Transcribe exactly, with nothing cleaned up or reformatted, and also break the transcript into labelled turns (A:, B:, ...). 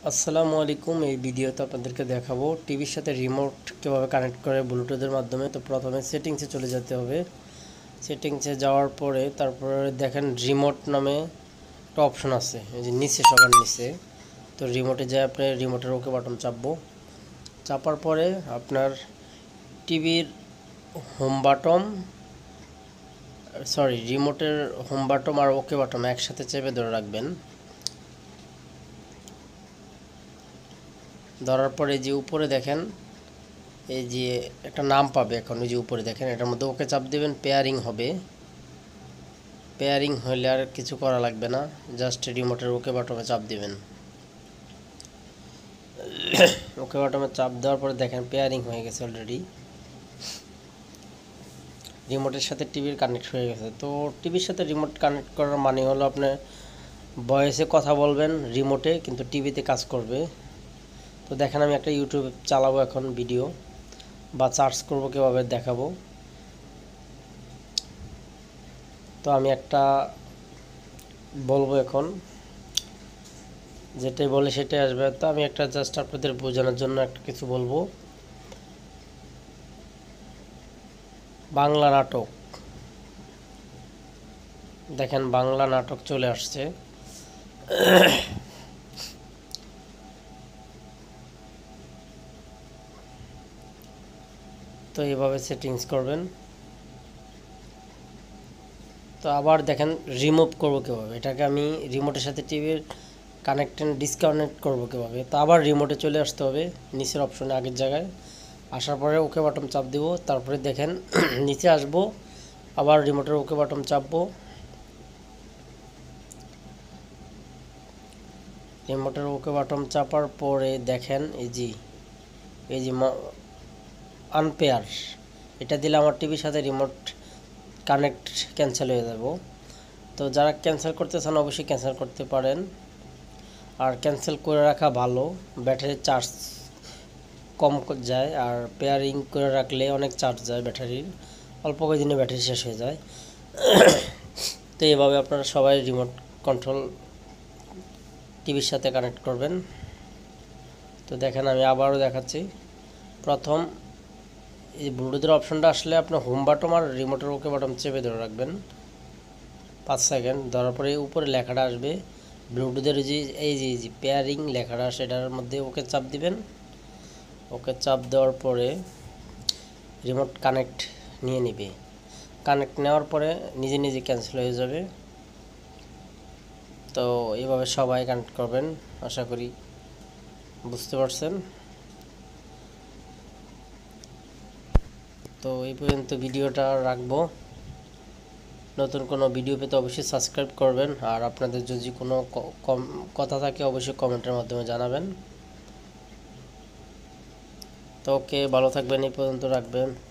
A: আসসালামু আলাইকুম। এই ভিডিওতে আপনাদেরকে দেখাবো টিভির সাথে রিমোট কীভাবে কানেক্ট করে ব্লুটুথের মাধ্যমে। তো প্রথমে সেটিংসে চলে যেতে হবে। সেটিংসে যাওয়ার পরে তারপরে দেখেন রিমোট নামে একটা অপশন আছে, এই যে নিচে সবার নিচে। তো রিমোটে যায় আপনি রিমোটের ওকে বাটন চাপবো। চাপার পরে আপনার টিভির হোম বাটন সরি রিমোটের হোম বাটন আর ওকে বাটন একসাথে চেপে ধরে রাখবেন। ধরার পরে যে উপরে দেখেন এই যে একটা নাম পাবে, এখন ওই যে উপরে দেখেন এটার মধ্যে ওকে চাপ দেবেন, পেয়ারিং হবে। পেয়ারিং হলে আর কিছু করা লাগবে না, জাস্ট রিমোটের ওকে বাটনে চাপ দিবেন। ওকে বাটনে চাপ দেওয়ার পরে দেখেন পেয়ারিং হয়ে গেছে অলরেডি, রিমোটের সাথে টিভির কানেক্ট হয়ে গেছে। তো টিভির সাথে রিমোট কানেক্ট করার মানে হলো আপনি ভয়েসে কথা বলবেন রিমোটে, কিন্তু টিভিতে কাজ করবে। তো দেখেন আমি একটা ইউটিউব চালাবো এখন ভিডিও বা সার্চ করব কীভাবে দেখাবো। তো আমি একটা বলবো এখন, যেটাই বলে সেটাই আসবে। তো আমি একটা জাস্ট আপনাদের বোঝানোর জন্য একটা কিছু বলবো। বাংলা নাটক, দেখেন বাংলা নাটক চলে আসছে। তো এইভাবে সেটিংস করবেন। তো আবার দেখেন রিমুভ করবো কীভাবে, এটাকে আমি রিমোটের সাথে টিভির কানেক্ট ডিসকানেক্ট করবো কীভাবে। তো আবার রিমোটে চলে আসতে হবে, নিচের অপশনে আগের জায়গায় আসার পরে ওকে বাটন চাপ দেব। তারপরে দেখেন নিচে আসবো, আবার রিমোটের ওকে বাটন চাপবো। রিমোটের ওকে বাটন চাপার পরে দেখেন এই যে এই যে আনপেয়ার, এটা দিলে আমার টিভির সাথে রিমোট কানেক্ট ক্যান্সেল হয়ে যাব। তো যারা ক্যান্সেল করতে চান অবশ্যই ক্যান্সেল করতে পারেন, আর ক্যান্সেল করে রাখা ভালো, ব্যাটারি চার্জ কম যায়। আর পেয়ারিং করে রাখলে অনেক চার্জ যায় ব্যাটারির, অল্প কয়েকদিনে ব্যাটারি শেষ হয়ে যায়। তো এইভাবে আপনারা সবাই রিমোট কন্ট্রোল টিভির সাথে কানেক্ট করবেন। তো দেখেন আমি আবারও দেখাচ্ছি। প্রথম এই ব্লুটুথের অপশনটা আসলে আপনার হোম বাটন আর রিমোটের ওকে বাটন চেপে ধরে রাখবেন পাঁচ সেকেন্ড। ধরার পরে উপরে লেখাটা আসবে ব্লুটুথের যে এই যে যে পেয়ারিং লেখাটা, সেটার মধ্যে ওকে চাপ দিবেন। ওকে চাপ দেওয়ার পরে রিমোট কানেক্ট নিয়ে নেবে। কানেক্ট নেওয়ার পরে নিজে নিজে ক্যান্সেল হয়ে যাবে। তো এইভাবে সবাই কানেক্ট করবেন, আশা করি বুঝতে পারছেন। তো এই পর্যন্ত ভিডিওটা রাখবো। নতুন কোনো ভিডিও পেতে অবশ্যই সাবস্ক্রাইব করবেন, আর আপনাদের যদি কোনো কথা থাকে অবশ্যই কমেন্টের মাধ্যমে জানাবেন। তো ওকে, ভালো থাকবেন, এই পর্যন্ত রাখবেন।